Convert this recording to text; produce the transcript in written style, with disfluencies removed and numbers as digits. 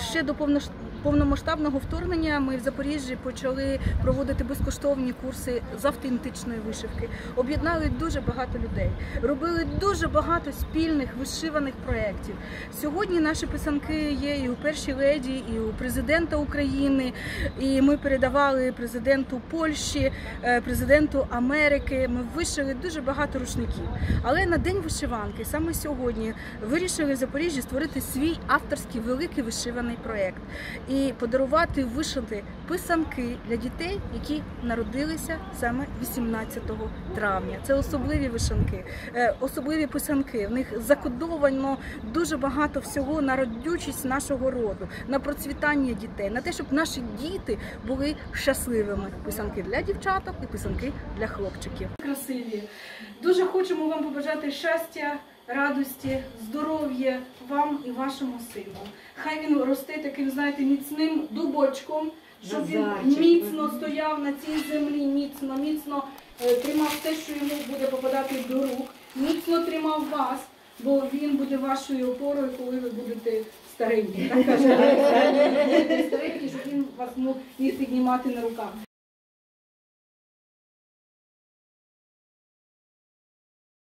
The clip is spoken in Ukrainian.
Ще до повномасштабного вторгнення ми в Запоріжжі почали проводити безкоштовні курси з автентичної вишивки. Об'єднали дуже багато людей, робили дуже багато спільних вишиваних проєктів. Сьогодні наші писанки є і у першій леді, і у президента України, і ми передавали президенту Польщі, президенту Америки. Ми вишили дуже багато рушників. Але на День вишиванки, саме сьогодні, вирішили в Запоріжжі створити свій авторський великий вишиваний проєкт і подарувати вишити писанки для дітей, які народилися саме 18 травня. Це особливі вишиванки, особливі писанки. В них закодовано дуже багато всього на родючість нашого роду, на процвітання дітей, на те, щоб наші діти були щасливими. Писанки для дівчаток і писанки для хлопчиків. Красиві. Дуже хочемо вам побажати щастя, радості, здоров'я вам і вашому сину. Хай він росте таким, знаєте, міцним дубочком, щоб він міцно стояв на цій землі, міцно тримав те, що йому буде попадати до рук, міцно тримав вас, бо він буде вашою опорою, коли ви будете старенькі. Так каже, старенькі, щоб він вас міг піднімати на руках.